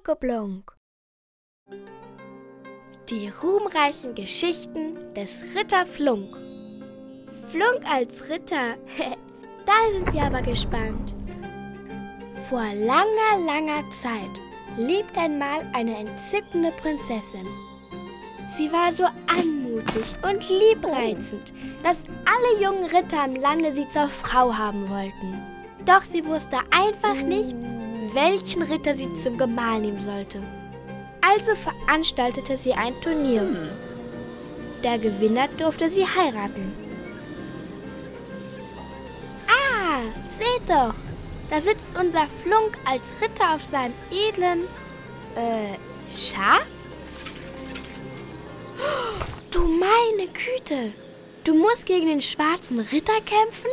Blunke-Blunk. Die ruhmreichen Geschichten des Ritter Flunk. Flunk als Ritter, da sind wir aber gespannt. Vor langer, langer Zeit lebte einmal eine entzückende Prinzessin. Sie war so anmutig und liebreizend, dass alle jungen Ritter im Lande sie zur Frau haben wollten. Doch sie wusste einfach nicht, welchen Ritter sie zum Gemahl nehmen sollte. Also veranstaltete sie ein Turnier. Der Gewinner durfte sie heiraten. Ah, seht doch, da sitzt unser Flunk als Ritter auf seinem edlen, Schaf? Du meine Güte, du musst gegen den schwarzen Ritter kämpfen?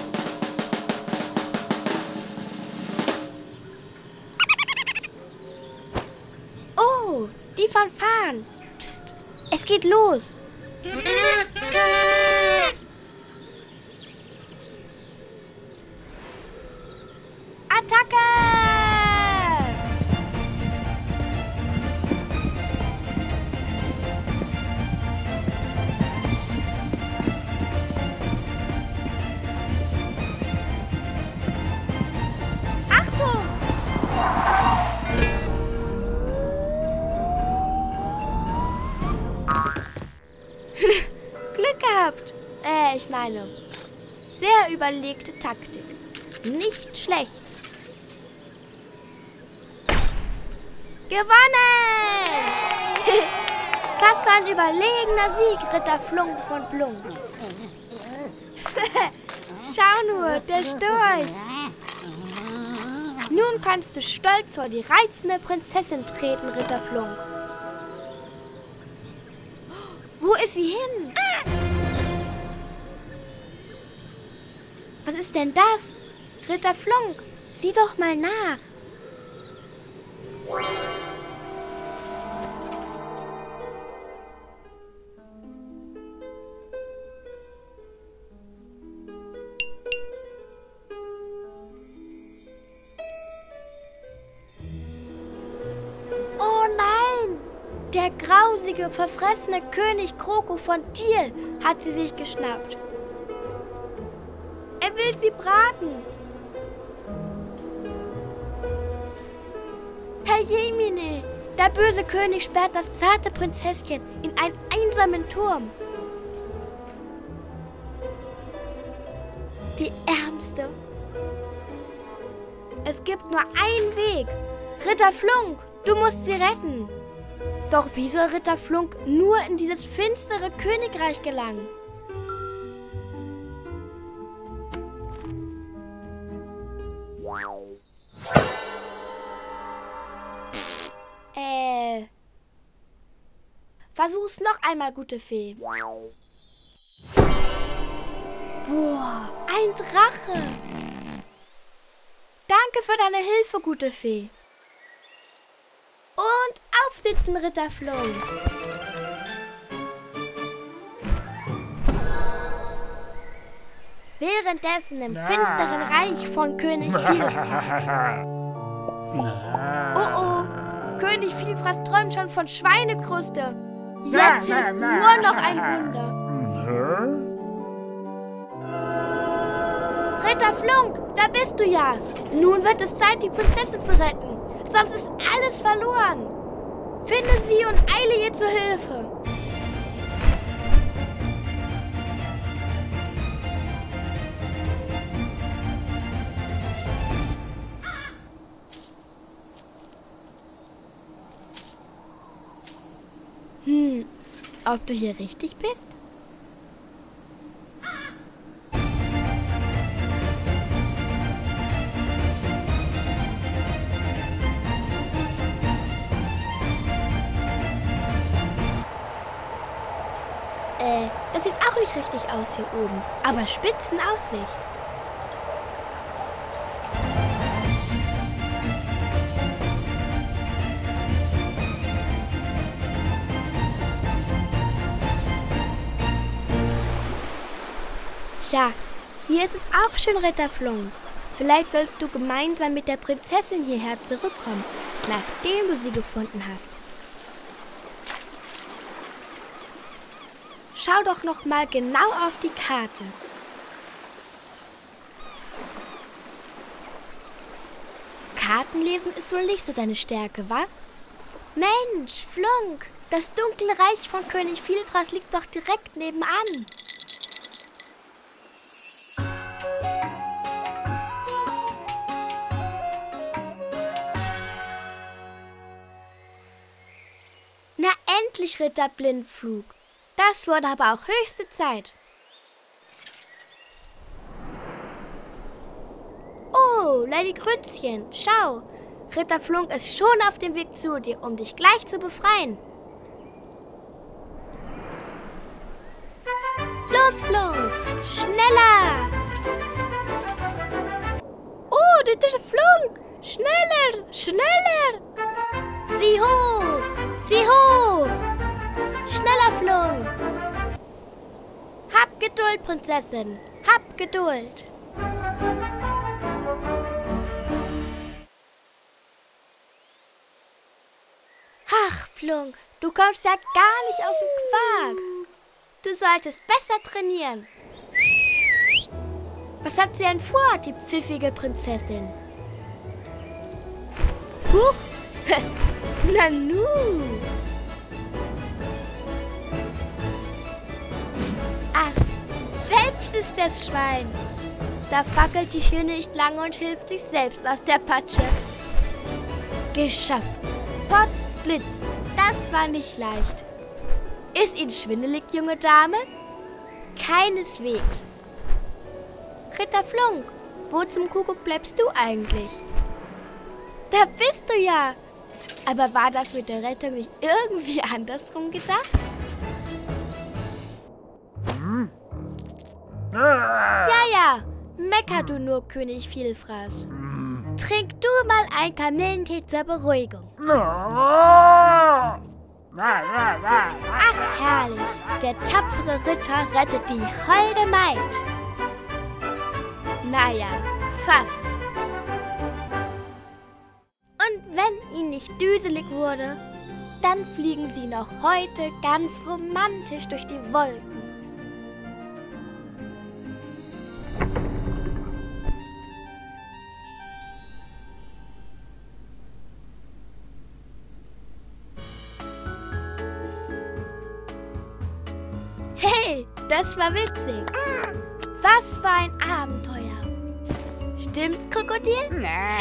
Oh, die Fanfaren. Psst, es geht los. Attacke! Achtung! Glück gehabt. Ich meine, sehr überlegte Taktik. Nicht schlecht. Gewonnen! Was für ein überlegener Sieg, Ritter Flunk von Blunk. Schau nur, der Storch. Nun kannst du stolz vor die reizende Prinzessin treten, Ritter Flunk. Wo ist sie hin? Was ist denn das? Ritter Flunk, sieh doch mal nach. Oh nein! Der grausige, verfressene König Kroko von Tiel hat sie sich geschnappt. Er will sie braten. Herr Jemine, der böse König sperrt das zarte Prinzesschen in einen einsamen Turm. Die Ärmste. Es gibt nur einen Weg. Ritter Flunk, du musst sie retten. Doch wie soll Ritter Flunk nur in dieses finstere Königreich gelangen? Versuch's noch einmal, gute Fee. Boah, ein Drache. Danke für deine Hilfe, gute Fee. Und aufsitzen, Ritter Flunk. Währenddessen im finsteren Reich von König Vielfraß. Oh, König Vielfraß träumt schon von Schweinekruste. Jetzt hilft nur noch ein Wunder. Ritter Flunk, da bist du ja. Nun wird es Zeit, die Prinzessin zu retten. Sonst ist alles verloren. Finde sie und eile ihr zur Hilfe. Ob du hier richtig bist? Das sieht auch nicht richtig aus hier oben, aber Spitzenaussicht. Tja, hier ist es auch schön, Ritter Flunk. Vielleicht sollst du gemeinsam mit der Prinzessin hierher zurückkommen. nachdem du sie gefunden hast. Schau doch noch mal genau auf die Karte. Kartenlesen ist wohl nicht so deine Stärke, wa? Mensch, Flunk, das dunkle Reich von König Vielfraß liegt doch direkt nebenan. Na endlich, Ritter Blindflug. Das wurde aber auch höchste Zeit. Oh, Lady Grützchen, schau. Ritter Flunk ist schon auf dem Weg zu dir, um dich gleich zu befreien. Los, Flunk, schneller! Oh, Ritter Flunk, schneller, schneller! Sieh hoch, sieh hoch! Schneller, Flunk! Hab Geduld, Prinzessin, hab Geduld! Ach, Flunk, du kommst ja gar nicht aus dem Quark. Du solltest besser trainieren. Was hat sie denn vor, die pfiffige Prinzessin? Huch! Nanu! Ach, selbst ist das Schwein. Da fackelt die Schöne nicht lange und hilft sich selbst aus der Patsche. Geschafft. Potzblitz, das war nicht leicht. Ist Ihnen schwindelig, junge Dame? Keineswegs. Ritter Flunk, wo zum Kuckuck bleibst du eigentlich? Da bist du ja. Aber war das mit der Rettung nicht irgendwie andersrum gedacht? Ja, mecker du nur, König Vielfraß. Trink du mal ein Kamillentee zur Beruhigung. Ach, herrlich. Der tapfere Ritter rettet die holde Maid. Naja, fast. Und wenn ihnen nicht düselig wurde, dann fliegen sie noch heute ganz romantisch durch die Wolken. Hey, das war witzig. Was für ein Abenteuer. Stimmt's, Krokodil?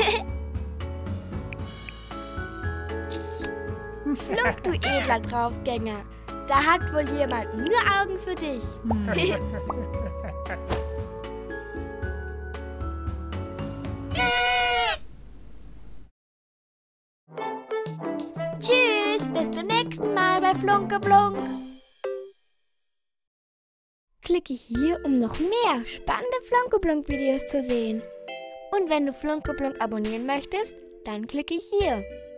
Flunk, du edler Draufgänger. Da hat wohl jemand nur Augen für dich. Tschüss, bis zum nächsten Mal bei Flunkeblunk. Klicke hier, um noch mehr spannende Flunkeblunk-Videos zu sehen. Und wenn du Flunkeblunk abonnieren möchtest, dann klicke hier.